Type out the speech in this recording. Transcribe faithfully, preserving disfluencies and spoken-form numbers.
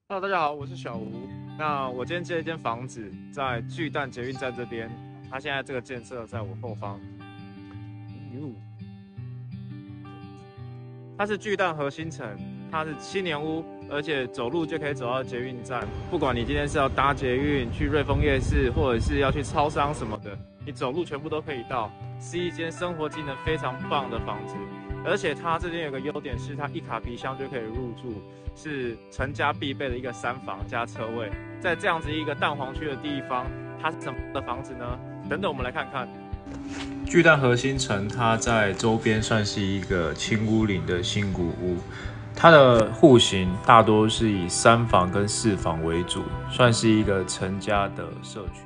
Hello，大家好，我是小吴。那我今天接了一间房子，在巨蛋捷运站这边。它现在这个建设在我后方。哟，它是巨蛋核心城，它是七年屋，而且走路就可以走到捷运站。不管你今天是要搭捷运去瑞丰夜市，或者是要去超商什么的，你走路全部都可以到。是一间生活机能非常棒的房子。而且它这边有个优点是，它一卡皮箱就可以入住，是成家必备的一个三房加车位。在这样子一个蛋黄区的地方，它是什么的房子呢？等等，我们来看看。巨蛋核心城，它在周边算是一个轻屋龄的新古屋，它的户型大多是以三房跟四房为主，算是一个成家的社区。